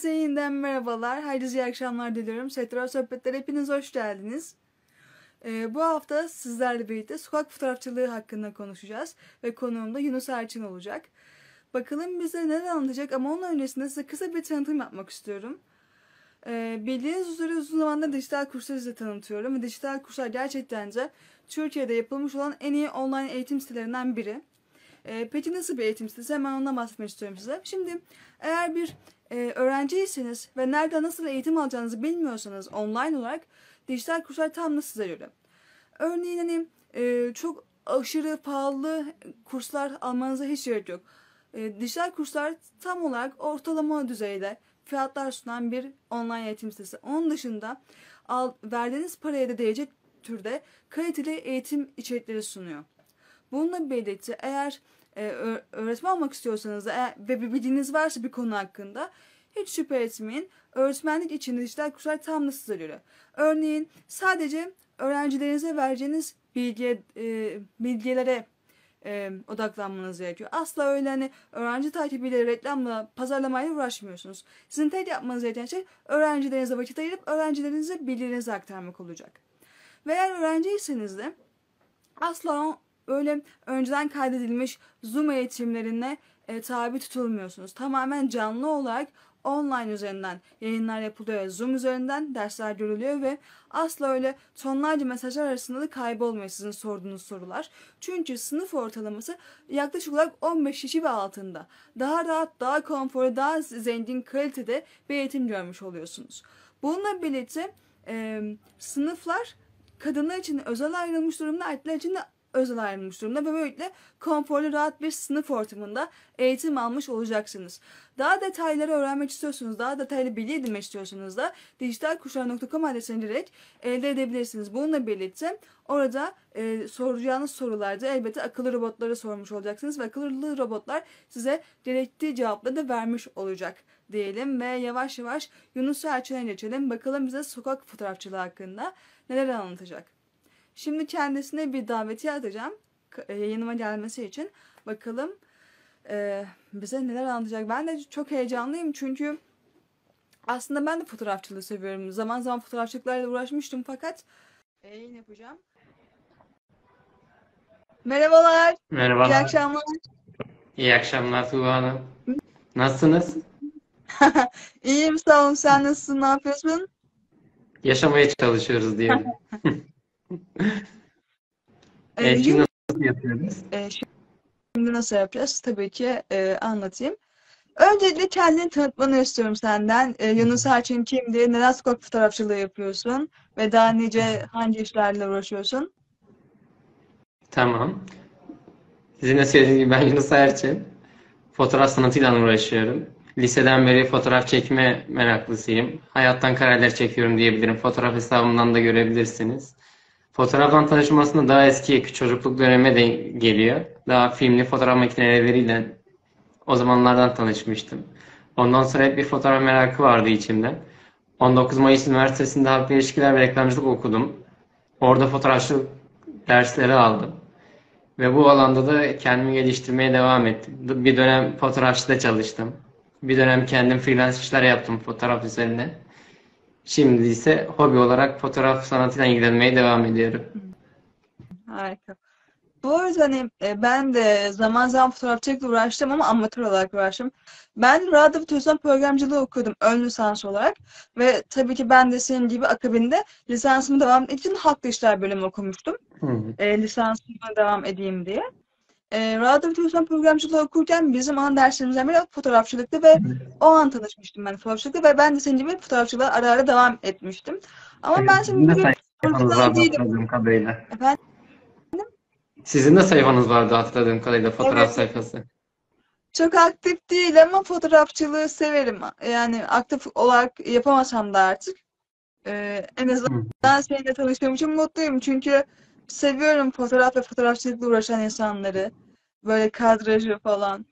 Herkese yeniden merhabalar. Hayırlı iyi akşamlar diliyorum. Sektörel Sohbetler hepiniz hoş geldiniz. Bu hafta sizlerle birlikte sokak fotoğrafçılığı hakkında konuşacağız. Ve konuğum da Yunus Erçin olacak. Bakalım bize neler anlatacak ama onun öncesinde size kısa bir tanıtım yapmak istiyorum. Bildiğiniz üzere uzun zamandır dijital kursları size tanıtıyorum. Ve dijital kurslar gerçekten de Türkiye'de yapılmış olan en iyi online eğitim sitelerinden biri. Peki nasıl bir eğitim sitesi? Hemen ondan bahsetmek istiyorum size. Şimdi eğer bir öğrenciyseniz ve nerede nasıl eğitim alacağınızı bilmiyorsanız online olarak dijital kurslar tam da size göre. Örneğin çok aşırı pahalı kurslar almanıza hiç gerek yok. Dijital kurslar tam olarak ortalama düzeyde fiyatlar sunan bir online eğitim sitesi. Onun dışında verdiğiniz paraya da değecek türde kaliteli eğitim içerikleri sunuyor. Bununla birlikte eğer öğretmen olmak istiyorsanız da ve bir bilginiz varsa bir konu hakkında hiç şüphe etmeyin. Öğretmenlik için dijital kurslar tam da size göre. Örneğin sadece öğrencilerinize vereceğiniz bilgilere odaklanmanız gerekiyor. Asla öyle öğrenci takibiyle, reklamla, pazarlamayla uğraşmıyorsunuz. Sizin tek yapmanız gereken şey öğrencilerinize vakit ayırıp öğrencilerinize bilgilerinizi aktarmak olacak. Ve eğer öğrenciyseniz de asla öyle önceden kaydedilmiş Zoom eğitimlerine tabi tutulmuyorsunuz. Tamamen canlı olarak online üzerinden yayınlar yapılıyor. Zoom üzerinden dersler görülüyor ve asla öyle tonlarca mesajlar arasında da kaybolmuyor sizin sorduğunuz sorular. Çünkü sınıf ortalaması yaklaşık olarak 15 kişi ve altında. Daha rahat, daha konforlu, daha zengin kalitede bir eğitim görmüş oluyorsunuz. Bununla birlikte sınıflar kadınlar için özel ayrılmış durumda, erkekler için de özel ayrılmış durumda ve böylelikle konforlu, rahat bir sınıf ortamında eğitim almış olacaksınız. Daha detayları öğrenmek istiyorsunuz, daha detaylı bilgi edinmek istiyorsunuz da dijitalkurslar.com adresine direkt elde edebilirsiniz. Bununla birlikte orada soracağınız sorularda elbette akıllı robotlara sormuş olacaksınız ve akıllı robotlar size gerektiği cevapları da vermiş olacak diyelim ve yavaş yavaş Yunus Erçin'e geçelim. Bakalım bize sokak fotoğrafçılığı hakkında neler anlatacak. Şimdi kendisine bir davetiye atacağım yayınıma gelmesi için. Bakalım bize neler anlatacak. Ben de çok heyecanlıyım çünkü aslında ben de fotoğrafçılığı seviyorum. Zaman zaman fotoğrafçılıklarla uğraşmıştım fakat yayın yapacağım. Merhabalar. Merhabalar. İyi akşamlar. İyi akşamlar Tuğba Hanım. Nasılsınız? İyiyim, sağ olun. Sen nasılsın? Ne yapıyorsun? Yaşamaya çalışıyoruz diyelim. Eğitimi Şimdi, nasıl yapıyoruz? şimdi nasıl yapacağız? Tabii ki anlatayım. Öncelikle kendini tanıtmanı istiyorum senden. Yunus Erçin kimdir? Neden sokak fotoğrafçılığı yapıyorsun? Ve daha nice hangi işlerle uğraşıyorsun? Tamam. Sizin de söylediğiniz gibi ben Yunus Erçin. Fotoğraf sanatıyla uğraşıyorum. Liseden beri fotoğraf çekme meraklısıyım. Hayattan kareler çekiyorum diyebilirim. Fotoğraf hesabımdan da görebilirsiniz. Fotoğraftan tanışım aslında daha eski çocukluk dönemime de geliyor. Daha filmli fotoğraf makineleriyle o zamanlardan tanışmıştım. Ondan sonra hep bir fotoğraf merakı vardı içimde. 19 Mayıs Üniversitesi'nde Halkla İlişkiler ve Reklamcılık okudum. Orada fotoğrafçılık dersleri aldım. Ve bu alanda da kendimi geliştirmeye devam ettim. Bir dönem fotoğrafçıda çalıştım. Bir dönem kendim freelance işler yaptım fotoğraf üzerine. Şimdi ise hobi olarak fotoğraf sanatıyla ilgilenmeye devam ediyorum. Harika. Bu arada ben de zaman zaman fotoğrafçılıkla uğraştım ama amatör olarak uğraştım. Ben radyo ve televizyon programcılığı okudum ön lisans olarak. Ve tabii ki ben de senin gibi akabinde lisansımı devam etmek için halkla işler bölümü okumuştum. Hı. Lisansıma devam edeyim diye. Radyo ve televizyon programcılığı okurken bizim ana derslerimizden biri fotoğrafçılıktı ve o an tanışmıştım ben fotoğrafçılıkla ve ben de senin gibi fotoğrafçılığa ara ara devam etmiştim. Ama Evet, ben sizin senin de gibi sayfanız profesyonel vardı değilim. hatırladığım kadarıyla. Efendim? Sizin de sayfanız vardı hatırladığım kadarıyla fotoğraf Evet. sayfası. Çok aktif değil ama fotoğrafçılığı severim. Yani aktif olarak yapamasam da artık. En Hı. azından seninle tanıştığım için mutluyum. Çünkü seviyorum fotoğraf ve fotoğrafçılıkla uğraşan insanları. Böyle kadrajı falan.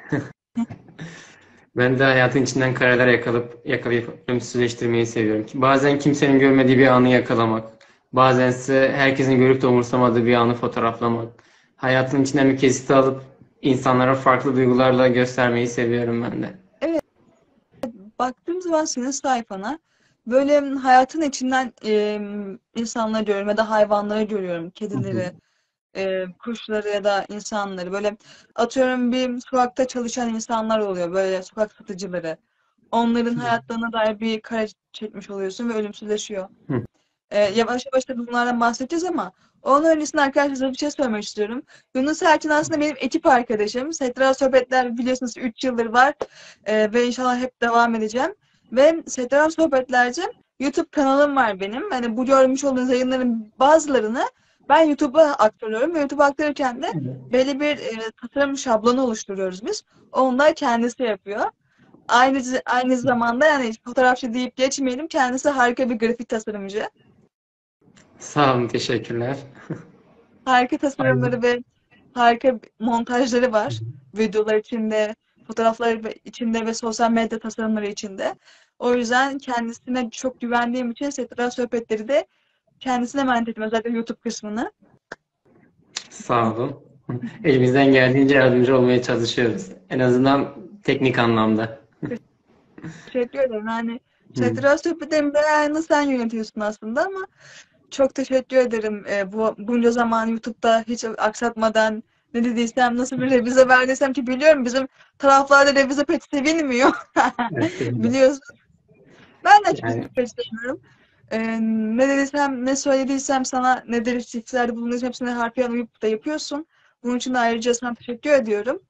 Ben de hayatın içinden kareler yakalayıp ölümsüzleştirmeyi seviyorum. Bazen kimsenin görmediği bir anı yakalamak. Bazense herkesin görüp de umursamadığı bir anı fotoğraflamak. Hayatın içinden bir kesit alıp insanlara farklı duygularla göstermeyi seviyorum ben de. Evet, baktığım zaman senin sayfana böyle hayatın içinden insanları görüyorum ya da hayvanları görüyorum. Hı hı. Kedileri, kuşları ya da insanları. Böyle atıyorum bir sokakta çalışan insanlar oluyor. Böyle sokak satıcıları. Onların hayatlarına dair bir kare çekmiş oluyorsun ve ölümsüzleşiyor. Hı. Yavaş yavaş da bunlardan bahsedeceğiz ama onun öncesinde arkadaşlar size bir şey söylemek istiyorum. Yunus Erçin aslında benim ekip arkadaşım. Setrar Sohbetler biliyorsunuz 3 yıldır var. Ve inşallah hep devam edeceğim. Ve Setrar Sohbetlerce YouTube kanalım var benim. Hani bu görmüş olduğunuz yayınların bazılarını ben YouTube'a aktarıyorum. Ve YouTube'a aktarırken de belli bir tasarım şablonu oluşturuyoruz biz. Onu da kendisi yapıyor. Aynı zamanda yani fotoğrafçı deyip geçmeyelim. Kendisi harika bir grafik tasarımcı. Sağ olun, teşekkürler. Harika Aynen. tasarımları ve harika montajları var. Videolar içinde, fotoğraflar içinde ve sosyal medya tasarımları içinde. O yüzden kendisine çok güvendiğim için Setra Sohbetleri de kendisine emanet ettim. Özellikle YouTube kısmını. Sağ olun. Elimizden geldiğince yardımcı olmaya çalışıyoruz. En azından teknik anlamda. Teşekkür ederim. Yani Hı. Setra Sohbetlerini de yani sen yönetiyorsun aslında ama çok teşekkür ederim. Bunca zaman YouTube'da hiç aksatmadan ne dediysem, nasıl bir revize verdiysem ki biliyorum bizim taraflarda revize pek sevilmiyor. Evet, benim de. Biliyorsun. Ben de açıkçası Yani pek sevmiyorum. Ne dediysem, ne söylediysem sana, ne değişikliklerde bulunduysam hepsini harfiyen uyup da yapıyorsun. Bunun için de ayrıca sana teşekkür ediyorum.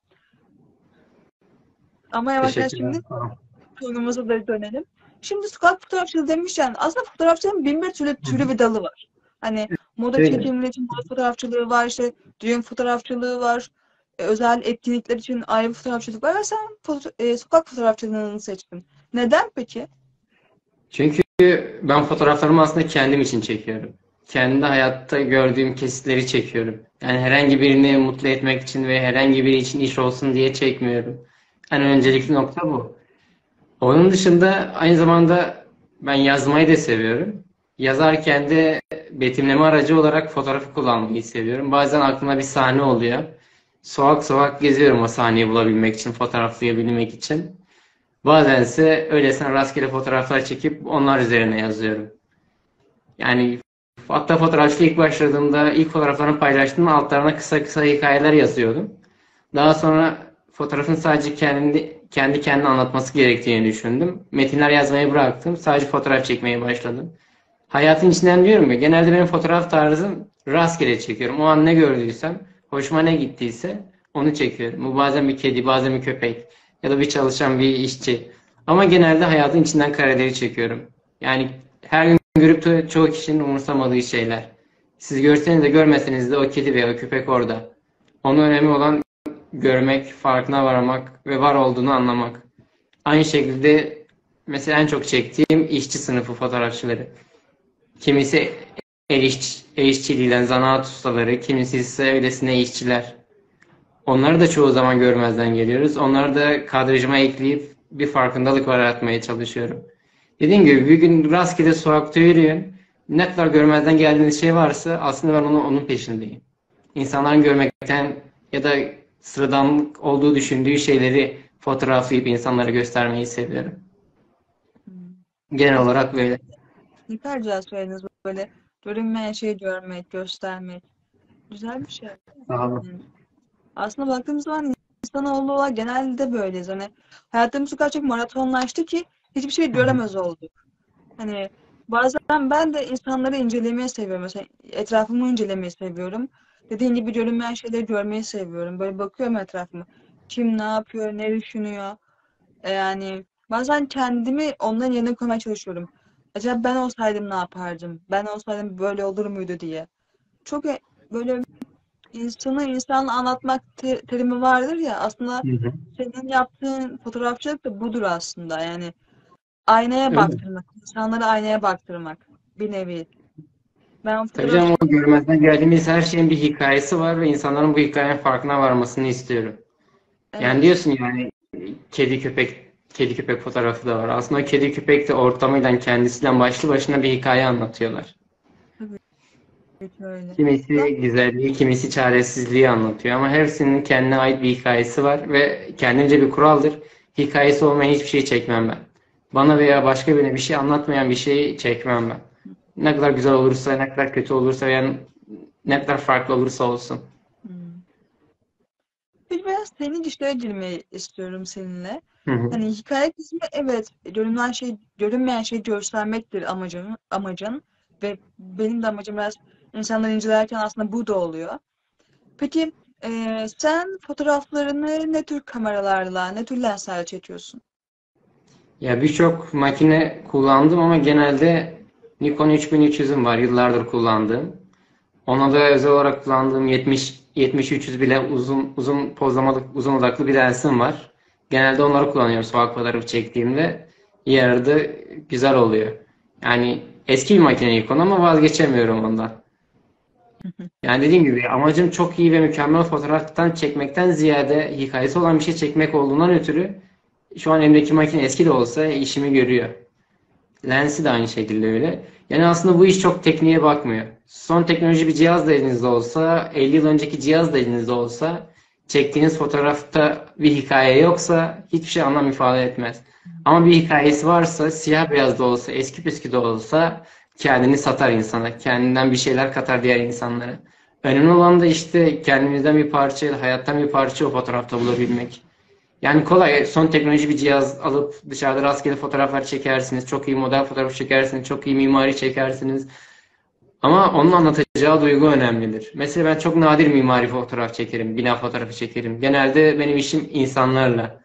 Ama yavaş yavaş teşekkürler. şimdi Sağ olun. konumuza da dönelim. Şimdi sokak fotoğrafçılığı demişken aslında fotoğrafçılığın bin bir Hı hı. türü ve dalı var. Hani moda Öyle. çekimleri için moda fotoğrafçılığı var, işte düğün fotoğrafçılığı var, özel etkinlikler için ayrı bir fotoğrafçılık var ve sen sokak fotoğrafçılığını seçtin. Neden peki? Çünkü ben fotoğraflarımı aslında kendim için çekiyorum. Kendi hayatta gördüğüm kesitleri çekiyorum. Yani herhangi birini mutlu etmek için ve herhangi biri için iş olsun diye çekmiyorum. En öncelikli nokta bu. Onun dışında aynı zamanda ben yazmayı da seviyorum. Yazarken de betimleme aracı olarak fotoğrafı kullanmayı seviyorum. Bazen aklıma bir sahne oluyor. Sokak sokak geziyorum o sahneyi bulabilmek için, fotoğraflayabilmek için. Bazense öylesine rastgele fotoğraflar çekip onlar üzerine yazıyorum. Yani hatta fotoğrafçılığa ilk başladığımda ilk fotoğraflarını paylaştığımda altlarına kısa kısa hikayeler yazıyordum. Daha sonra fotoğrafın sadece kendi kendine anlatması gerektiğini düşündüm. Metinler yazmayı bıraktım. Sadece fotoğraf çekmeye başladım. Hayatın içinden diyorum ya, genelde benim fotoğraf tarzım rastgele çekiyorum. O an ne gördüysem, hoşuma ne gittiyse onu çekiyorum. Bu bazen bir kedi, bazen bir köpek ya da bir çalışan bir işçi. Ama genelde hayatın içinden kareleri çekiyorum. Yani her gün görüp de çoğu kişinin umursamadığı şeyler. Siz görseniz de görmeseniz de o kedi veya o köpek orada. Onun önemli olan görmek, farkına varmak ve var olduğunu anlamak. Aynı şekilde mesela en çok çektiğim işçi sınıfı fotoğrafçıları. Kimisi el işçiliğinden zanaat ustaları, kimisi ise öylesine işçiler. Onları da çoğu zaman görmezden geliyoruz. Onları da kadrajıma ekleyip bir farkındalık yaratmaya çalışıyorum. Dediğim gibi bir gün rastgele sokakta yürüyün. Ne kadar görmezden geldiğiniz şey varsa aslında ben onun peşindeyim. İnsanların görmekten ya da sıradanlık olduğu düşündüğü şeyleri fotoğraflayıp insanlara göstermeyi seviyorum. Hmm. Genel Aslında olarak böyle. ne kadar güzel söylediniz böyle görünmeyen şeyi görmek, göstermek. Güzel bir şey. Sağ olun. Yani aslında baktığımız zaman insanoğlu olarak genelde böyleyiz. Hani hayatımız o kadar çok maratonlaştı ki hiçbir şey Hı hı. göremez olduk. Hani bazen ben de insanları incelemeyi seviyorum. Mesela etrafımı incelemeyi seviyorum. Dediğin gibi görünmeyen şeyleri görmeyi seviyorum. Böyle bakıyorum etrafıma. Kim ne yapıyor, ne düşünüyor. Yani bazen kendimi onların yerine koymaya çalışıyorum. Acaba ben olsaydım ne yapardım? Ben olsaydım böyle olur muydu diye. Çok böyle insanı anlatmak terimi vardır ya. Aslında Hı hı. senin yaptığın fotoğrafçılık da budur aslında. Yani aynaya Öyle. baktırmak, insanları aynaya baktırmak bir nevi. Ben Tabii canım, o fotoğrafçılık, görmezden geldiğimiz her şeyin bir hikayesi var ve insanların bu hikayenin farkına varmasını istiyorum. Yani evet. diyorsun yani kedi köpek fotoğrafı da var. Aslında o kedi köpek de ortamıyla kendisiyle başlı başına bir hikaye anlatıyorlar. Tabii ki öyle. Zaten Kimisi güzelliği, kimisi çaresizliği anlatıyor ama hepsinin kendine ait bir hikayesi var ve kendince bir kuraldır. Hikayesi olmayan hiçbir şey çekmem ben. Bana veya başka birine bir şey anlatmayan bir şeyi çekmem ben. Ne kadar güzel olursa, ne kadar kötü olursa, yani ne kadar farklı olursa olsun. Hmm. Peki biraz senin işlere girmeyi istiyorum seninle. Hı hı. Hani hikaye kısmı evet görünmeyen şey göstermektir amacın ve benim de amacım biraz insanları incelerken aslında bu da oluyor. Peki sen fotoğraflarını ne tür kameralarla, ne tür lenslerle çekiyorsun? Ya birçok makine kullandım ama genelde Nikon 3300'üm var yıllardır kullandığım. Ona da özel olarak kullandığım 70-300 bile uzun pozlamalık, uzun odaklı bir lensim var. Genelde onları kullanıyorum sokak fotoğrafı çektiğimde. Yarıda güzel oluyor. Yani eski bir makine Nikon ama vazgeçemiyorum ondan. Yani dediğim gibi amacım çok iyi ve mükemmel fotoğraftan çekmekten ziyade hikayesi olan bir şey çekmek olduğundan ötürü şu an elimdeki makine eski de olsa işimi görüyor. Lensi de aynı şekilde öyle. Yani aslında bu iş çok tekniğe bakmıyor. Son teknoloji bir cihaz da elinizde olsa, 50 yıl önceki cihaz da elinizde olsa, çektiğiniz fotoğrafta bir hikaye yoksa hiçbir şey anlam ifade etmez. Ama bir hikayesi varsa, siyah beyaz da olsa, eski püskü de olsa kendini satar insana. Kendinden bir şeyler katar diğer insanlara. Önemli olan da işte kendimizden bir parça, hayattan bir parça o fotoğrafta bulabilmek. Yani kolay. Son teknoloji bir cihaz alıp dışarıda rastgele fotoğraflar çekersiniz. Çok iyi model fotoğrafı çekersiniz. Çok iyi mimari çekersiniz. Ama onun anlatacağı duygu önemlidir. Mesela ben çok nadir mimari fotoğraf çekerim. Bina fotoğrafı çekerim. Genelde benim işim insanlarla.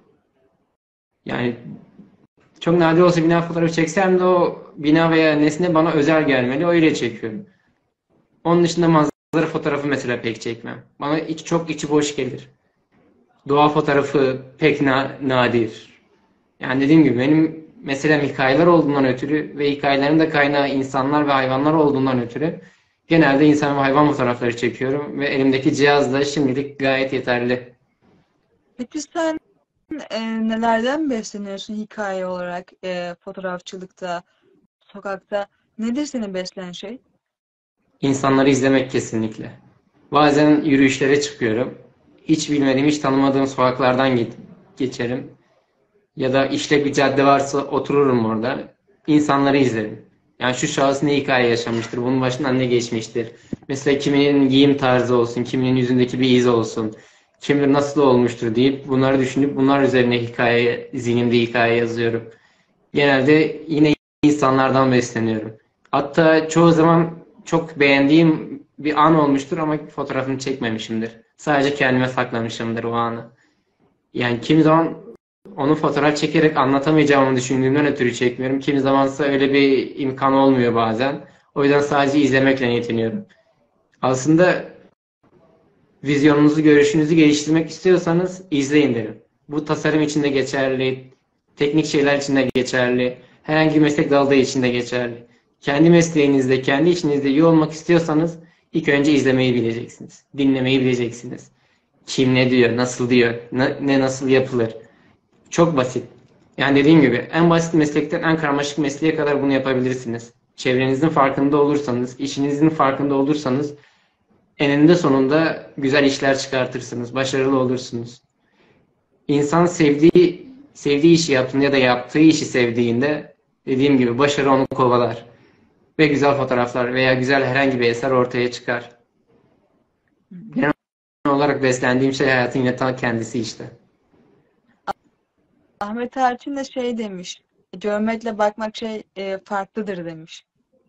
Yani çok nadir olsa bina fotoğrafı çeksem de o bina veya nesne bana özel gelmeli. Öyle çekiyorum. Onun dışında manzara fotoğrafı mesela pek çekmem. Bana çok içi boş gelir. Doğa fotoğrafı pek nadir. Yani dediğim gibi benim meselem hikayeler olduğundan ötürü ve hikayelerin de kaynağı insanlar ve hayvanlar olduğundan ötürü genelde insan ve hayvan fotoğrafları çekiyorum ve elimdeki cihaz da şimdilik gayet yeterli. Peki sen nelerden besleniyorsun hikaye olarak fotoğrafçılıkta, sokakta? Nedir seni besleyen şey? İnsanları izlemek kesinlikle. Bazen yürüyüşlere çıkıyorum. Hiç bilmediğim, hiç tanımadığım sokaklardan geçerim. Ya da işlek bir cadde varsa otururum orada. İnsanları izlerim. Yani şu şahıs ne hikaye yaşamıştır, bunun başından ne geçmiştir. Mesela kiminin giyim tarzı olsun, kiminin yüzündeki bir iz olsun, kim bilir nasıl olmuştur deyip bunları düşünüp bunlar üzerine zihnimde hikaye yazıyorum. Genelde yine insanlardan besleniyorum. Hatta çoğu zaman çok beğendiğim bir an olmuştur ama fotoğrafını çekmemişimdir. Sadece kendime saklamışımdır o anı. Yani kimi zaman onu fotoğraf çekerek anlatamayacağımı düşündüğümden ötürü çekmiyorum. Kimi zamansa öyle bir imkan olmuyor bazen. O yüzden sadece izlemekle yetiniyorum. Aslında vizyonunuzu, görüşünüzü geliştirmek istiyorsanız izleyin derim. Bu tasarım için de geçerli, teknik şeyler için de geçerli, herhangi bir meslek dalı için de geçerli. Kendi mesleğinizde, kendi işinizde iyi olmak istiyorsanız ilk önce izlemeyi bileceksiniz. Dinlemeyi bileceksiniz. Kim ne diyor, nasıl diyor, ne nasıl yapılır. Çok basit. Yani dediğim gibi en basit meslekten en karmaşık mesleğe kadar bunu yapabilirsiniz. Çevrenizin farkında olursanız, işinizin farkında olursanız eninde sonunda güzel işler çıkartırsınız, başarılı olursunuz. İnsan sevdiği işi yaptığında ya da yaptığı işi sevdiğinde dediğim gibi başarı onu kovalar ve güzel fotoğraflar veya güzel herhangi bir eser ortaya çıkar. Genel olarak beslendiğim şey hayatın yine ta kendisi işte. Ahmet Erçin de şey demiş, görmekle bakmak farklıdır demiş.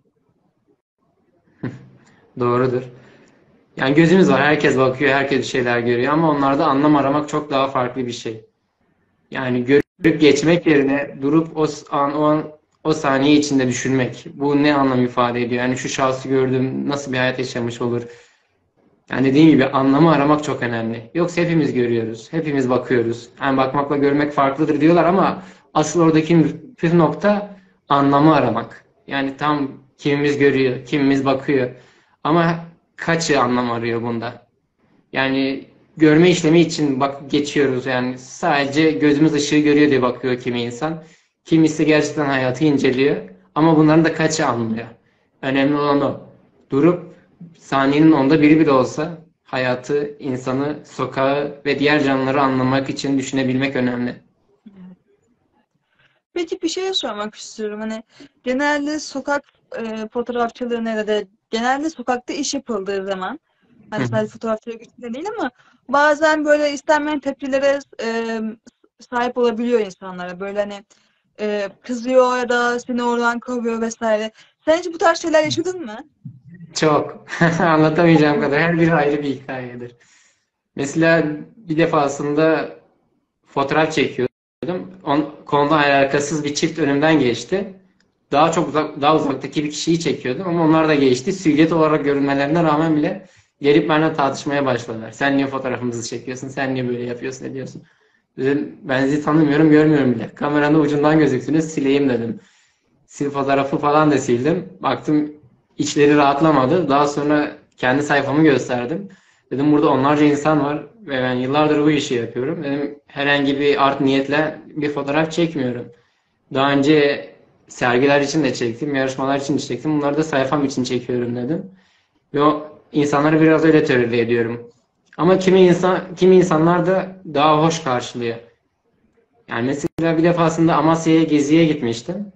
Doğrudur. Yani gözümüz var, herkes bakıyor, herkes bir şeyler görüyor ama onlarda anlam aramak çok daha farklı bir şey. Yani görüp geçmek yerine durup o saniye içinde düşünmek. Bu ne anlam ifade ediyor? Yani şu şahsı gördüm, nasıl bir hayat yaşamış olur? Yani dediğim gibi anlamı aramak çok önemli. Yoksa hepimiz görüyoruz, hepimiz bakıyoruz. Yani bakmakla görmek farklıdır diyorlar ama asıl oradaki püf nokta anlamı aramak. Yani tam kimimiz görüyor, kimimiz bakıyor. Ama kaçı anlam arıyor bunda? Yani görme işlemi için bak geçiyoruz yani sadece gözümüz ışığı görüyor diye bakıyor kimi insan. Kimisi gerçekten hayatı inceliyor ama bunların da kaçı anlıyor. Önemli olan o. Durup saniyenin onda biri bile olsa hayatı, insanı, sokağı ve diğer canlıları anlamak için düşünebilmek önemli. Peki bir şey sormak istiyorum. Hani genelde sokak fotoğrafçılığına ya da genelde sokakta iş yapıldığı zaman Hı hani hı. sadece fotoğrafçılık için değil ama bazen böyle istenmeyen tepkilere sahip olabiliyor insanlara. Böyle hani kızıyor ya da seni oradan kovuyor vesaire. Sen hiç bu tarz şeyler yaşadın mı? Çok. Anlatamayacağım kadar. Her biri ayrı bir hikayedir. Mesela bir defasında fotoğraf çekiyordum. Konuda alakasız bir çift önümden geçti. Daha uzaktaki bir kişiyi çekiyordum ama onlar da geçti. Silüet olarak görünmelerine rağmen bile gelip benimle tartışmaya başladılar. Sen niye fotoğrafımızı çekiyorsun? Sen niye böyle yapıyorsun, ediyorsun? Dedim ben sizi tanımıyorum, görmüyorum bile. Kameranın ucundan gözüksünüz, sileyim dedim. Fotoğrafı falan da sildim. Baktım içleri rahatlamadı. Daha sonra kendi sayfamı gösterdim. Dedim burada onlarca insan var ve ben yıllardır bu işi yapıyorum. Dedim herhangi bir art niyetle bir fotoğraf çekmiyorum. Daha önce sergiler için de çektim, yarışmalar için de çektim. Bunları da sayfam için çekiyorum dedim. Ve o insanları biraz öyle tolere ediyorum. Ama kimi insanlar da daha hoş karşılıyor. Yani mesela bir defasında Amasya'ya geziye gitmiştim.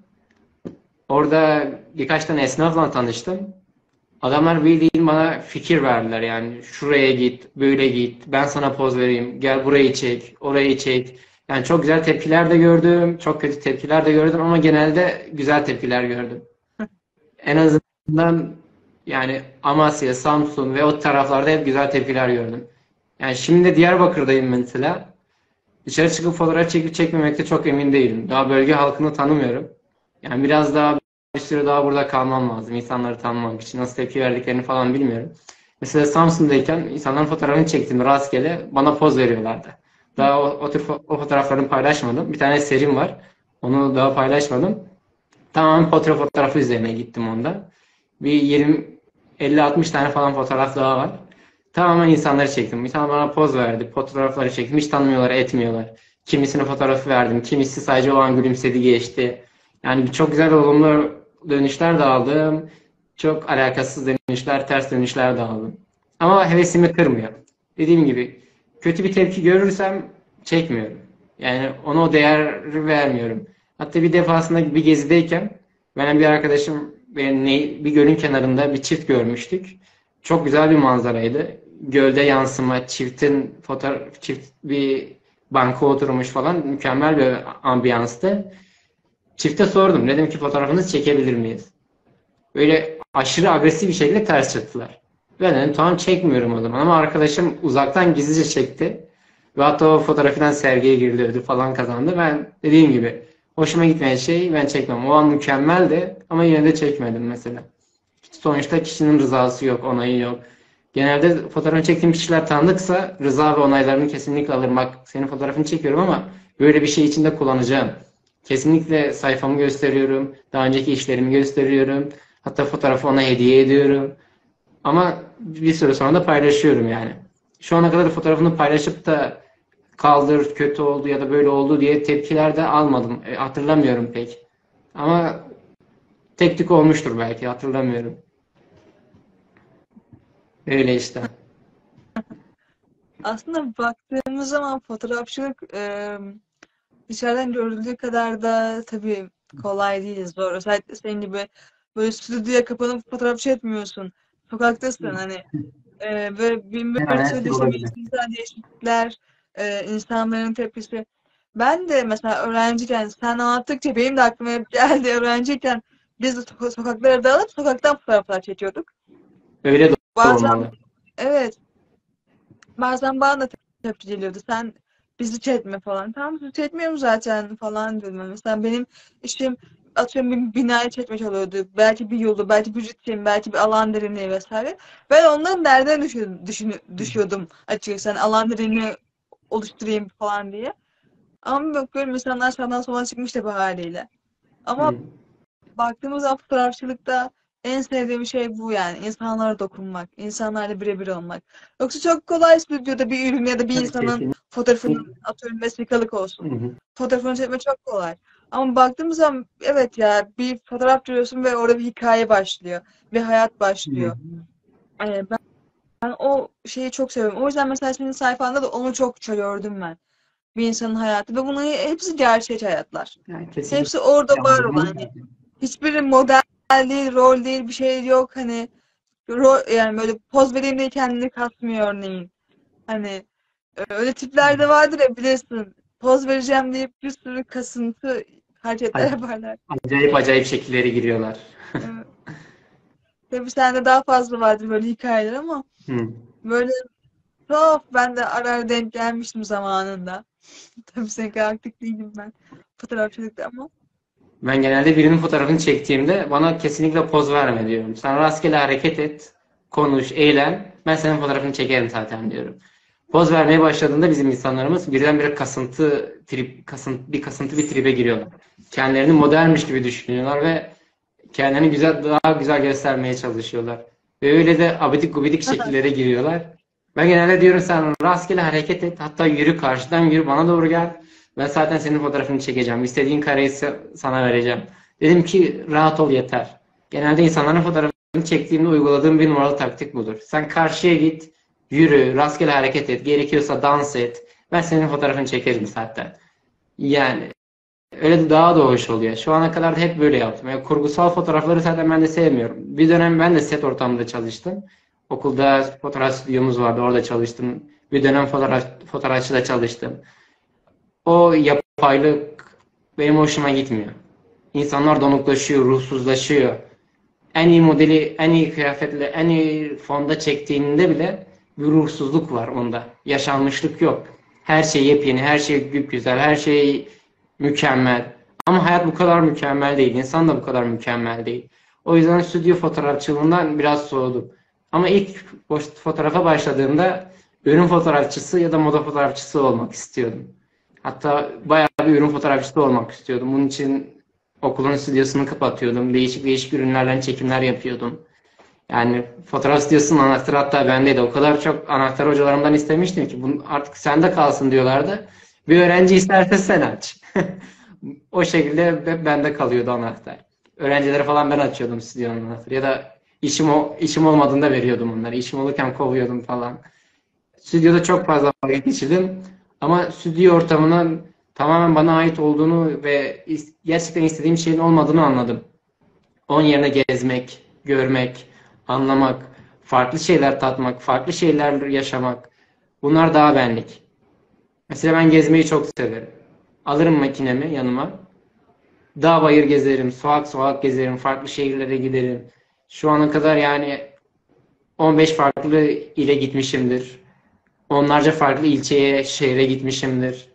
Orada birkaç tane esnafla tanıştım. Adamlar bildiğin bana fikir verdiler yani şuraya git, böyle git, ben sana poz vereyim, gel burayı çek, orayı çek. Yani çok güzel tepkiler de gördüm, çok kötü tepkiler de gördüm ama genelde güzel tepkiler gördüm. En azından yani Amasya, Samsun ve o taraflarda hep güzel tepkiler gördüm. Yani şimdi de Diyarbakır'dayım mesela. Dışarı çıkıp fotoğraf çekip çekmemekte çok emin değilim. Daha bölge halkını tanımıyorum. Yani biraz daha bir süre daha burada kalmam lazım. İnsanları tanımak için nasıl tepki verdiklerini falan bilmiyorum. Mesela Samsun'dayken insanların fotoğrafını çektim rastgele. Bana poz veriyorlardı. Daha o fotoğraflarını paylaşmadım. Bir tane serim var. Onu daha paylaşmadım. Tamamen portre fotoğrafı üzerine gittim onda. Bir 50-60 tane falan fotoğraf daha var. Tamamen insanları çektim. Bir tane bana poz verdi. Fotoğrafları çektim. Hiç tanımıyorlar, etmiyorlar. Kimisine fotoğrafı verdim. Kimisi sadece o an gülümsedi, geçti. Yani çok güzel olumlu dönüşler de aldım. Çok alakasız dönüşler, ters dönüşler de aldım. Ama hevesimi kırmıyor. Dediğim gibi kötü bir tepki görürsem çekmiyorum. Yani ona o değer vermiyorum. Hatta bir defasında bir gezideyken ben bir arkadaşım bir gölün kenarında bir çift görmüştük. Çok güzel bir manzaraydı. Gölde yansıma, çift bir banka oturmuş falan mükemmel bir ambiyanstı. Çifte sordum. Dedim ki fotoğrafınızı çekebilir miyiz? Böyle aşırı agresif bir şekilde ters çıktılar. Ben dedim tamam çekmiyorum o zaman. Ama arkadaşım uzaktan gizlice çekti. Ve hatta o fotoğrafından sergiye girdi, ödül falan kazandı. Ben dediğim gibi hoşuma gitmeyen şey ben çekmem. O an mükemmeldi ama yine de çekmedim mesela. Sonuçta kişinin rızası yok, onayı yok. Genelde fotoğrafını çektiğim kişiler tanıdıksa rıza ve onaylarını kesinlikle alırım. Bak senin fotoğrafını çekiyorum ama böyle bir şey için de kullanacağım. Kesinlikle sayfamı gösteriyorum. Daha önceki işlerimi gösteriyorum. Hatta fotoğrafı ona hediye ediyorum. Ama bir süre sonra da paylaşıyorum yani. Şu ana kadar fotoğrafını paylaşıp da kaldır, kötü oldu ya da böyle oldu diye tepkiler de almadım. Hatırlamıyorum pek. Ama tek tük olmuştur belki hatırlamıyorum. Öyle işte. Aslında baktığımız zaman fotoğrafçılık dışarıdan görüldüğü kadar da tabii kolay değil, zor. Özellikle senin gibi böyle stüdyoya kapanıp fotoğrafçı etmiyorsun. Sokaktasın hani ve bin Hemen bir her türlü şey işte olabilir. mevsimsel değişiklikler, insanların tepkisi. Ben de mesela öğrenciyken sen anlattıkça benim de aklıma hep geldi. Öğrenciyken biz de sokaklara dağılıp sokaktan fotoğraflar çekiyorduk. Öyle de Bazen olmalı. evet, bazen bana da tepki geliyordu. Sen bizi çekme falan. Tamam bizi çekmiyorum zaten falan dedim. Mesela benim işim atıyorum bir binayı çekmek oluyordu. Belki bir yolu, belki bir ritim, belki bir alan derinliği vesaire. Ben onların nereden düşüyordum açıkçası. Yani alan derinliği oluşturayım falan diye. Ama bakıyorum insanlar senden sonra çıkmış da bu haliyle. Ama Hı. baktığımız zaman fotoğrafçılıkta en sevdiğim şey bu yani. İnsanlara dokunmak, insanlarla birebir olmak. Yoksa çok kolay stüdyoda bir ürün ya da bir Tabii insanın kesin. fotoğrafını atıyorum vesikalık Hı olsun. hı. Fotoğrafını çekmek çok kolay. Ama baktığımız zaman evet ya bir fotoğraf görüyorsun ve orada bir hikaye başlıyor. Bir hayat Hı hı. başlıyor. Ben o şeyi çok seviyorum. O yüzden mesela senin sayfanda da onu çok gördüm ben. bir insanın hayatı ve bunların hepsi gerçek hayatlar. Yani kesinlikle Hepsi orada var olan. yalan Hani değil. hiçbiri model değil, rol değil, bir şey yok. Hani yani böyle poz vereyim diye kendini kasmıyor örneğin. Hani öyle tipler de vardır ya, bilirsin. Poz vereceğim deyip bir sürü kasıntı hareketler yaparlar. Acayip acayip şekilleri giriyorlar. Evet. Tabii sende daha fazla vardır böyle hikayeler ama Hı. böyle tuhaf, ben de ara ara denk gelmiştim zamanında. Tabii senin kadar aktif değilim ben fotoğrafçılıkta ama. Ben genelde birinin fotoğrafını çektiğimde bana kesinlikle poz verme diyorum. Sen rastgele hareket et, konuş, eğlen. Ben senin fotoğrafını çekerim zaten diyorum. Poz vermeye başladığında bizim insanlarımız birdenbire kasıntı bir tribe giriyorlar. Kendilerini modelmiş gibi düşünüyorlar ve kendilerini daha güzel göstermeye çalışıyorlar. Ve öyle de abidik gubidik şekillere giriyorlar. Ben genelde diyorum sen rastgele hareket et. Hatta yürü, karşıdan yürü, bana doğru gel. Ben zaten senin fotoğrafını çekeceğim. İstediğin kareyi sana vereceğim. Dedim ki rahat ol yeter. Genelde insanların fotoğrafını çektiğimde uyguladığım bir numaralı taktik budur. Sen karşıya git, yürü, rastgele hareket et. Gerekiyorsa dans et. Ben senin fotoğrafını çekerim zaten. Yani öyle de daha da hoş oluyor. Şu ana kadar da hep böyle yaptım. Yani kurgusal fotoğrafları zaten ben de sevmiyorum. Bir dönem ben de set ortamında çalıştım. Okulda fotoğraf stüdyomuz vardı. Orada çalıştım. Bir dönem fotoğrafçıda çalıştım. O yapaylık benim hoşuma gitmiyor. İnsanlar donuklaşıyor, ruhsuzlaşıyor. En iyi modeli, en iyi kıyafetle, en iyi fonda çektiğinde bile bir ruhsuzluk var onda. Yaşanmışlık yok. Her şey yepyeni, her şey güzel, her şey mükemmel. Ama hayat bu kadar mükemmel değil. İnsan da bu kadar mükemmel değil. O yüzden stüdyo fotoğrafçılığından biraz soğudum. Ama ilk fotoğrafa başladığımda ürün fotoğrafçısı ya da moda fotoğrafçısı olmak istiyordum. Hatta bayağı bir ürün fotoğrafçısı olmak istiyordum. Bunun için okulun stüdyosunu kapatıyordum. Değişik değişik ürünlerden çekimler yapıyordum. Yani fotoğraf stüdyosunun anahtarı hatta bendeydi. O kadar çok anahtar hocalarımdan istemiştim ki bunu artık sende kalsın diyorlardı. Bir öğrenci isterse sen aç. O şekilde hep bende kalıyordu anahtar. Öğrencilere falan ben açıyordum stüdyonun anahtarı. Ya da işim olmadığında veriyordum onları. İşim olurken kovuyordum falan. Stüdyoda çok fazla vakit geçirdim. Ama stüdyo ortamının tamamen bana ait olduğunu ve gerçekten istediğim şeyin olmadığını anladım. Onun yerine gezmek, görmek, anlamak, farklı şeyler tatmak, farklı şeyler yaşamak. Bunlar daha benlik. Mesela ben gezmeyi çok severim. Alırım makinemi yanıma. Dağ bayır gezerim, sokak sokak gezerim, farklı şehirlere giderim. Şu ana kadar yani 15 farklı ile gitmişimdir. Onlarca farklı ilçeye, şehre gitmişimdir.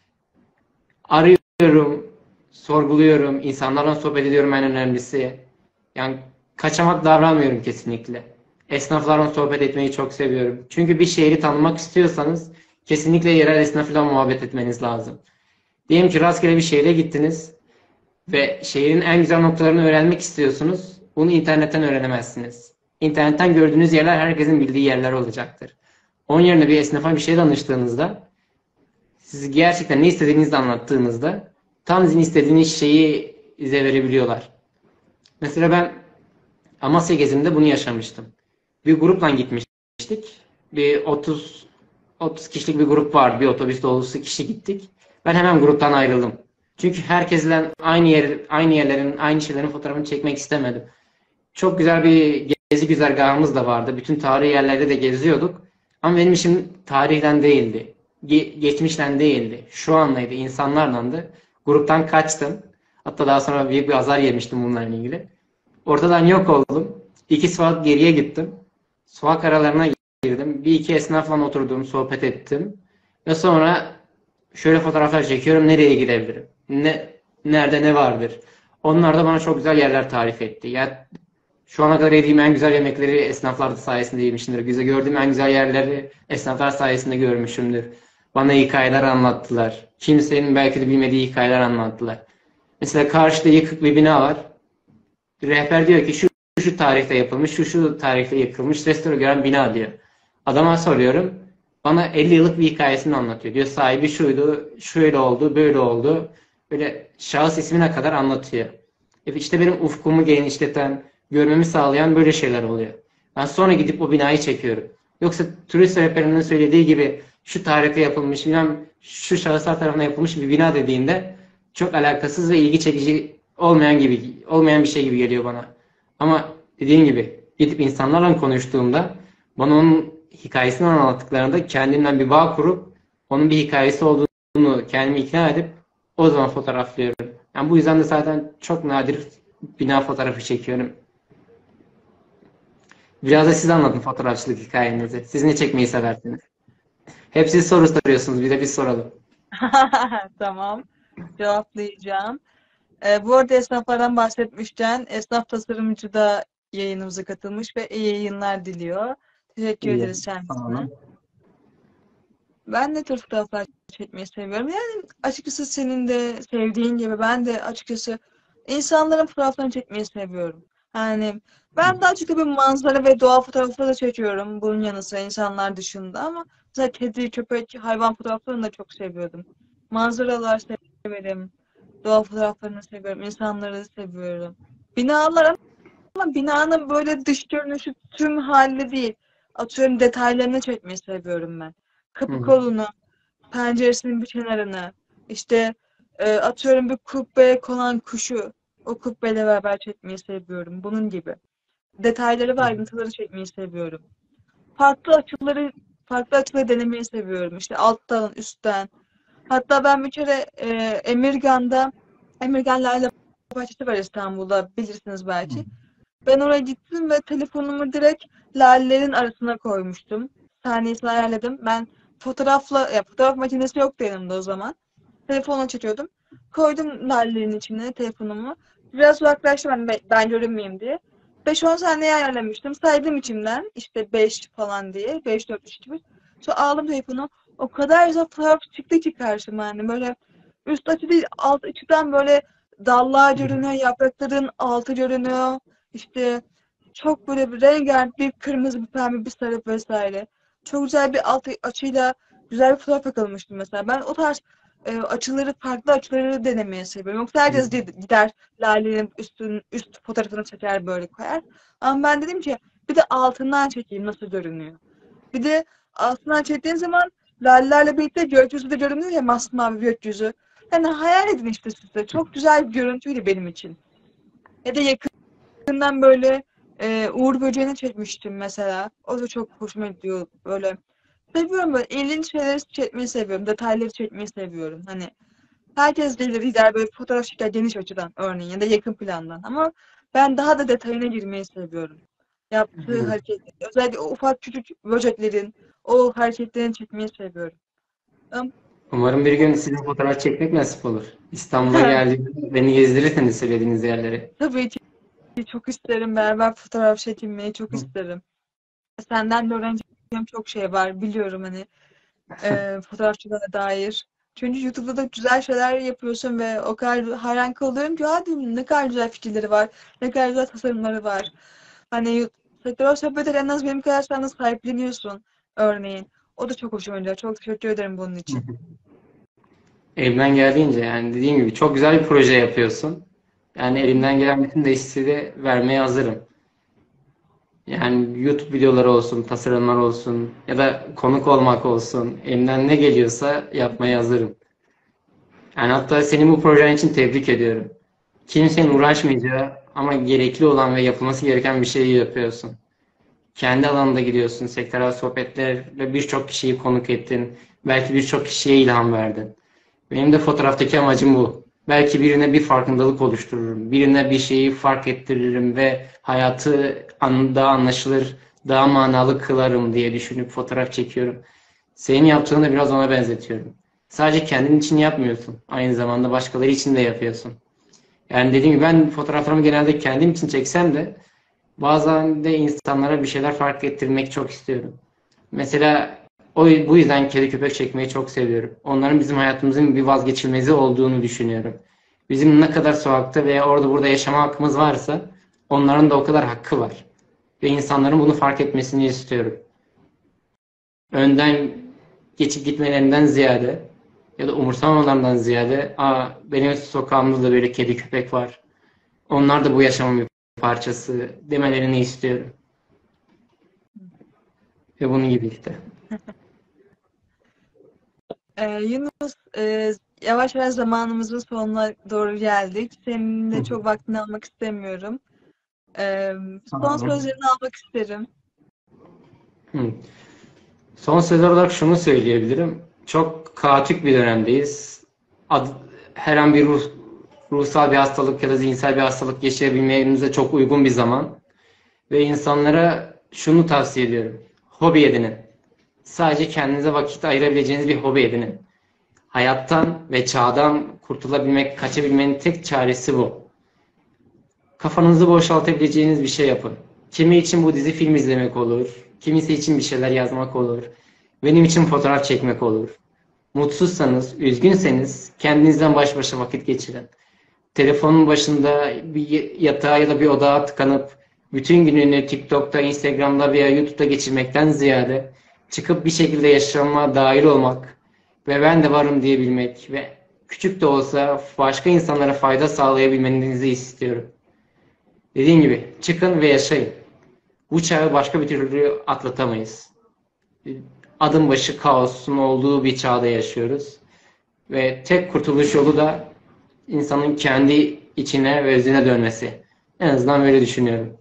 Arıyorum, sorguluyorum, insanlarla sohbet ediyorum en önemlisi. Yani kaçamak davranmıyorum kesinlikle. Esnaflarla sohbet etmeyi çok seviyorum. Çünkü bir şehri tanımak istiyorsanız kesinlikle yerel esnafla muhabbet etmeniz lazım. Diyelim ki rastgele bir şehre gittiniz ve şehrin en güzel noktalarını öğrenmek istiyorsunuz. Bunu internetten öğrenemezsiniz. İnternetten gördüğünüz yerler herkesin bildiği yerler olacaktır. Onun yerine bir esnafa bir şey danıştığınızda, siz gerçekten ne istediğinizi anlattığınızda tam sizin istediğiniz şeyi size verebiliyorlar. Mesela ben Amasya gezimde bunu yaşamıştım. Bir grupla gitmiştik. Bir 30 kişilik bir grup vardı. Bir otobüs dolusu kişi gittik. Ben hemen gruptan ayrıldım. Çünkü herkesle aynı yerlerin, aynı şeylerin fotoğrafını çekmek istemedim. Çok güzel bir gezi güzergahımız da vardı. Bütün tarihi yerlerde de geziyorduk. Ama benim işim tarihten değildi. Geçmişten değildi. Şu andaydı, insanlarlandı. Gruptan kaçtım. Hatta daha sonra büyük bir azar yemiştim bunlarla ilgili. Ortadan yok oldum. 2 sokak geriye gittim. Sokak aralarına girdim. Bir iki esnafla oturdum, sohbet ettim. Ve sonra şöyle fotoğraflar çekiyorum. Nereye gidebilirim? Nerede ne vardır? Onlar da bana çok güzel yerler tarif etti. Ya şu ana kadar yediğim en güzel yemekleri esnaflar sayesinde yemişimdir. Güzel gördüğüm en güzel yerleri esnaflar sayesinde görmüşümdür. Bana hikayeler anlattılar. Kimsenin belki de bilmediği hikayeler anlattılar. Mesela karşıda yıkık bir bina var. Rehber diyor ki şu tarihte yapılmış, şu tarihte yıkılmış, restore gören bina diyor. Adama soruyorum. Bana 50 yıllık bir hikayesini anlatıyor. Diyor sahibi şuydu, şöyle oldu, böyle oldu. Böyle şahıs ismine kadar anlatıyor. İşte benim ufkumu genişleten, görmemi sağlayan böyle şeyler oluyor. Ben sonra gidip o binayı çekiyorum. Yoksa turist rehberinin söylediği gibi şu tarihte yapılmış, bilmem şu şahıslar tarafından yapılmış bir bina dediğinde çok alakasız ve ilgi çekici olmayan bir şey gibi geliyor bana. Ama dediğim gibi gidip insanlarla konuştuğumda bana onun hikayesini anlattıklarında kendimden bir bağ kurup onun bir hikayesi olduğunu kendimi ikna edip o zaman fotoğraflıyorum. Yani bu yüzden de zaten çok nadir bina fotoğrafı çekiyorum. Biraz da siz anlatın fotoğrafçılık hikayenizi. Siz ne çekmeyi seversiniz? Hep siz soru soruyorsunuz. Bir de biz soralım. Tamam. Cevaplayacağım. Bu arada esnaflardan bahsetmişken esnaf tasarımcı da yayınımıza katılmış ve iyi yayınlar diliyor. Teşekkür İyi. ederiz kendisine. Tamam. Ben de tür fotoğraflar çekmeyi seviyorum. Yani açıkçası senin de sevdiğin gibi ben de açıkçası insanların fotoğraflarını çekmeyi seviyorum. Yani ben daha çok bir manzara ve doğa fotoğrafları da çekiyorum. Bunun yanı sıra insanlar dışında ama mesela kedi, köpek, hayvan fotoğraflarını da çok seviyordum. Manzaralar severim. Doğa fotoğraflarını seviyorum. İnsanları seviyorum. Binalar ama binanın böyle dış görünüşü tüm hali değil. Atıyorum detaylarını çekmeyi seviyorum ben. Hı Kapı hı. kolunu, penceresinin bir kenarını, işte atıyorum bir kubbeye konan kuşu, o kubbeyle beraber çekmeyi seviyorum. Bunun gibi. Detayları ve ayrıntıları çekmeyi seviyorum. Farklı açıları, farklı açıları denemeyi seviyorum. İşte alttan, üstten. Hatta ben bir kere Emirgan Lale Bahçesi var İstanbul'da, bilirsiniz belki. Ben oraya gittim ve telefonumu direkt lalelerin arasına koymuştum. Saniyesini ayarladım. Ben fotoğraf makinesi yoktu yanımda o zaman. Telefonla çekiyordum. Koydum lalelerin içine telefonumu. Biraz uzaklaştım ben görünmeyeyim diye. 5-10 saniye ayarlamıştım. Saydım içimden. İşte 5 falan diye. 5, 4, 3, 2, 1. Sonra aldım telefonu. O kadar güzel fotoğraf çıktı ki karşıma. Yani böyle üst açı değil alt açıdan böyle dallar görünüyor. Yaprakların altı görünüyor. İşte çok böyle bir rengarenk bir kırmızı, bir pembe, bir sarı vesaire. Çok güzel bir alt açıyla güzel bir fotoğraf yakalamıştım mesela. Ben o tarz farklı açıları denemeyi seviyorum. Yoksa herkes gider lalenin üst fotoğrafını çeker böyle koyar. Ama ben dedim ki bir de altından çekeyim nasıl görünüyor. Bir de altından çektiğin zaman lalelerle birlikte gökyüzü de görünüyor ya, masmavi bir gökyüzü. Yani hayal edin işte siz de. Çok güzel bir görüntüydü benim için. Ya da yakından böyle Uğur Böceğini çekmiştim mesela. O da çok hoşuma gidiyor böyle. Seviyorum böyle ilginç şeyleri çekmeyi seviyorum. Detayları çekmeyi seviyorum. Hani herkes gelir gider böyle fotoğraf çeker geniş açıdan örneğin ya da yakın plandan. Ama ben daha da detayına girmeyi seviyorum. Yaptığı hareket, özellikle o ufak küçük böceklerin o hareketlerini çekmeyi seviyorum. Ama Umarım bir gün sizin fotoğraf çekmek nasip olur. İstanbul'a geldiğinizde beni gezdirirseniz söylediğiniz yerleri. tabii ki çok isterim, beraber fotoğraf çekinmeyi çok isterim. Senden de öğreneceğim çok şey var biliyorum hani fotoğrafçılığa dair. Çünkü YouTube'da da güzel şeyler yapıyorsun ve o kadar hayran kalıyorum ki hadi ne kadar güzel fikirleri var, ne kadar güzel tasarımları var. Hani sektör sohbetleri en az benim kadar sen de sahipleniyorsun örneğin. O da çok hoşuma gidiyor. Çok teşekkür ederim bunun için. Elimden geldiğince yani dediğim gibi çok güzel bir proje yapıyorsun. Yani elimden gelen bütün desteği vermeye hazırım. Yani YouTube videoları olsun, tasarımlar olsun ya da konuk olmak olsun. Elimden ne geliyorsa yapmaya hazırım. Yani hatta senin bu projen için tebrik ediyorum. Kimsenin uğraşmayacağı ama gerekli olan ve yapılması gereken bir şeyi yapıyorsun. Kendi alanında gidiyorsun, sektörel sohbetler ve birçok kişiyi konuk ettin. Belki birçok kişiye ilham verdin. Benim de fotoğraftaki amacım bu. Belki birine bir farkındalık oluştururum. Birine bir şeyi fark ettiririm ve hayatı daha anlaşılır, daha manalı kılarım diye düşünüp fotoğraf çekiyorum. Senin yaptığını da biraz ona benzetiyorum. Sadece kendin için yapmıyorsun. Aynı zamanda başkaları için de yapıyorsun. Yani dediğim gibi ben fotoğraflarımı genelde kendim için çeksem de bazen de insanlara bir şeyler fark ettirmek çok istiyorum. Mesela bu yüzden kedi köpek çekmeyi çok seviyorum. Onların bizim hayatımızın bir vazgeçilmezi olduğunu düşünüyorum. Bizim ne kadar sokakta veya orada burada yaşama hakkımız varsa onların da o kadar hakkı var. Ve insanların bunu fark etmesini istiyorum. Önden geçip gitmelerinden ziyade ya da umursamamalarından ziyade benim sokağımda da böyle kedi köpek var. Onlar da bu yaşamın bir parçası demelerini istiyorum. Ve bunun gibi işte. Yunus, yavaş yavaş zamanımızın sonuna doğru geldik. Senin Hı de hı. çok vaktini almak istemiyorum. Ee, Son Tamam. sözlerini almak isterim. Hı. Son söz olarak şunu söyleyebilirim. Çok kaotik bir dönemdeyiz. Ad- Her an bir ruhsal bir hastalık ya da zihinsel bir hastalık yaşayabilmemize çok uygun bir zaman. Ve insanlara şunu tavsiye ediyorum. Hobi edinin. Sadece kendinize vakit ayırabileceğiniz bir hobi edinin. Hayattan ve çağdan kurtulabilmek, kaçabilmenin tek çaresi bu. Kafanızı boşaltabileceğiniz bir şey yapın. Kimi için bu dizi film izlemek olur. Kimisi için bir şeyler yazmak olur. Benim için fotoğraf çekmek olur. Mutsuzsanız, üzgünseniz kendinizden baş başa vakit geçirin. Telefonun başında bir yatağa ya da bir odaya tıkanıp bütün gününü TikTok'ta, Instagram'da veya YouTube'da geçirmekten ziyade çıkıp bir şekilde yaşama dahil olmak ve ben de varım diyebilmek ve küçük de olsa başka insanlara fayda sağlayabilmenizi istiyorum. Dediğim gibi çıkın ve yaşayın. Bu çağı başka bir türlü atlatamayız. Adım başı kaosun olduğu bir çağda yaşıyoruz. Ve tek kurtuluş yolu da insanın kendi içine ve özüne dönmesi. En azından böyle düşünüyorum.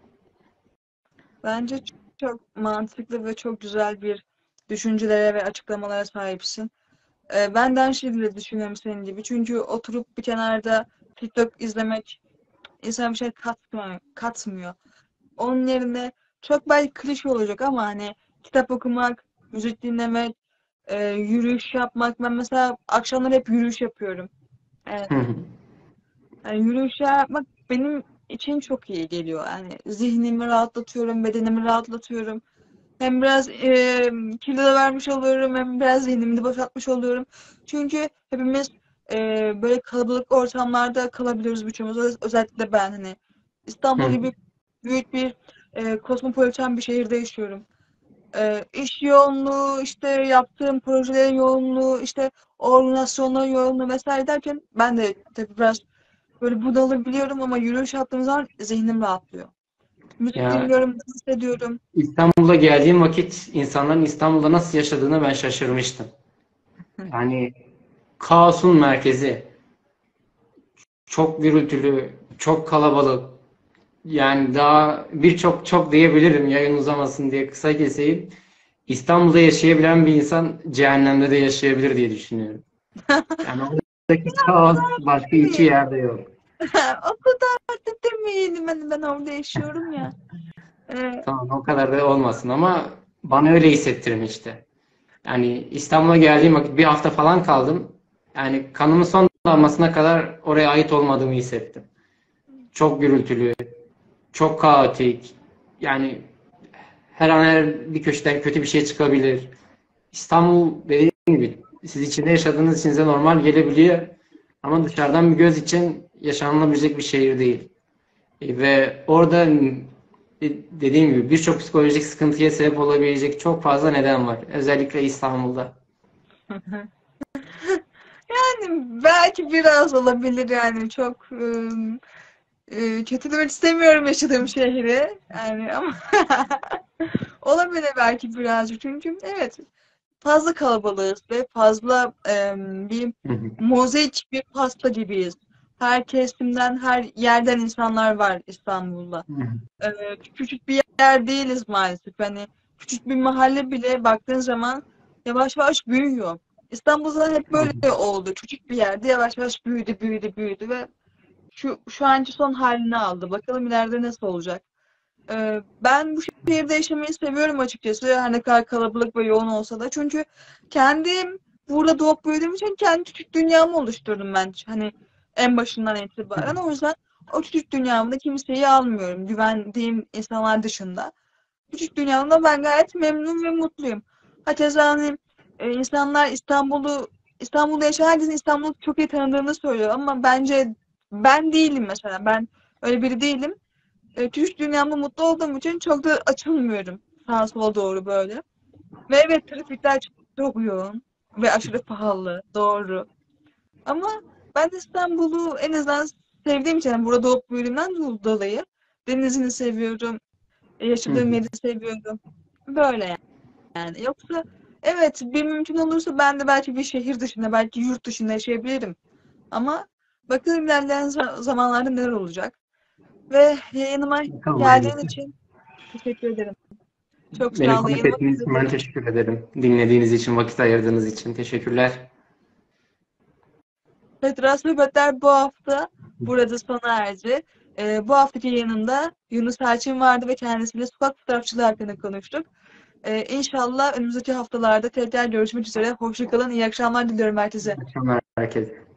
Bence çok mantıklı ve çok güzel bir düşüncelere ve açıklamalara sahipsin. Ben de aynı şekilde düşünüyorum senin gibi. Çünkü oturup bir kenarda TikTok izlemek insana bir şey katmıyor. Onun yerine çok belki klişe olacak ama hani kitap okumak, müzik dinlemek, yürüyüş yapmak. Ben mesela akşamları hep yürüyüş yapıyorum. Evet. Yani yürüyüş yapmak benim için çok iyi geliyor. Yani zihnimi rahatlatıyorum, bedenimi rahatlatıyorum. Hem biraz kilo da vermiş oluyorum, hem biraz zihnimi de boşaltmış oluyorum. Çünkü hepimiz böyle kalabalık ortamlarda kalabiliyoruz birçoğumuz. Özellikle ben hani İstanbul gibi büyük bir kozmopolitan bir şehirde yaşıyorum. İş yoğunluğu, işte yaptığım projelerin yoğunluğu, işte organizasyonların yoğunluğu vesaire derken ben de tabii biraz böyle bunalabiliyorum ama yürüyüş yaptığım zaman zihnim rahatlıyor. Müzik Ya dinliyorum, dans ediyorum. İstanbul'a geldiğim vakit insanların İstanbul'da nasıl yaşadığını ben şaşırmıştım. Yani kaosun merkezi, çok gürültülü, çok kalabalık. Yani daha birçok çok diyebilirim yayın uzamasın diye kısa keseyim. İstanbul'da yaşayabilen bir insan cehennemde de yaşayabilir diye düşünüyorum. Yani oradaki kaos başka hiçbir Demeyelim. yerde yok. O kadar da demeyelim. Hani ben orada yaşıyorum ya. Ee, Tamam o kadar da olmasın ama bana öyle hissettirmişti. Yani İstanbul'a geldiğim vakit bir hafta falan kaldım. Yani kanımın son damlasına kadar oraya ait olmadığımı hissettim. Çok gürültülü, çok kaotik. Yani her an her bir köşeden kötü bir şey çıkabilir. İstanbul dediğim gibi siz içinde yaşadığınız için size normal gelebiliyor. Ama dışarıdan bir göz için yaşanılabilecek bir şehir değil. Ve orada dediğim gibi birçok psikolojik sıkıntıya sebep olabilecek çok fazla neden var. Özellikle İstanbul'da. Yani belki biraz olabilir yani çok kötülemek istemiyorum yaşadığım şehri yani ama olabilir belki birazcık çünkü evet fazla kalabalığız ve fazla bir Hı hı. mozaik bir pasta gibiyiz. Her kesimden, her yerden insanlar var İstanbul'da. Hı hı. Küçük bir yer değiliz maalesef. Hani küçük bir mahalle bile baktığın zaman yavaş yavaş büyüyor. İstanbul'da hep Hı hı. böyle oldu. Küçük bir yerde yavaş yavaş büyüdü, büyüdü, büyüdü ve şu anki son halini aldı. Bakalım ileride nasıl olacak. Ben bu şehirde yaşamayı seviyorum açıkçası. Her ne kadar kalabalık ve yoğun olsa da. Çünkü kendim burada doğup büyüdüğüm için kendi küçük dünyamı oluşturdum ben. Hani en başından itibaren. O yüzden o küçük dünyamda kimseyi almıyorum. Güvendiğim insanlar dışında. Küçük dünyamda ben gayet memnun ve mutluyum. Hatta hani insanlar İstanbul'da yaşayan herkesin İstanbul'u çok iyi tanıdığını söylüyor ama bence ben değilim mesela. Ben öyle biri değilim. Küçük dünyamda mutlu olduğum için çok da açılmıyorum sağa sola doğru böyle. Ve evet trafikler çok yoğun ve aşırı pahalı. Doğru. Ama ben İstanbul'u en azından sevdiğim için yani burada doğup büyüdüğümden dolayı denizini seviyorum. Hı Yaşadığım hı. yeri seviyorum. Böyle yani. Yoksa Evet, bir mümkün olursa ben de belki bir şehir dışında, belki yurt dışında yaşayabilirim. Ama bakalım ilerleyen zamanlarda neler olacak. Ve yayınıma Bakalım geldiğin hayırlısı. için teşekkür ederim. Çok Beni sağ ol. konuk Yayınıma ettiğiniz için ben teşekkür ederim. Dinlediğiniz için, vakit ayırdığınız için teşekkürler. Petra Sohbetler bu hafta burada sona erdi. Bu haftaki yayınımda Yunus Elçin vardı ve kendisiyle sokak fotoğrafçılığı hakkında konuştuk. İnşallah önümüzdeki haftalarda tekrar görüşmek üzere. Hoşça kalın. İyi akşamlar diliyorum herkese. İyi akşamlar herkese.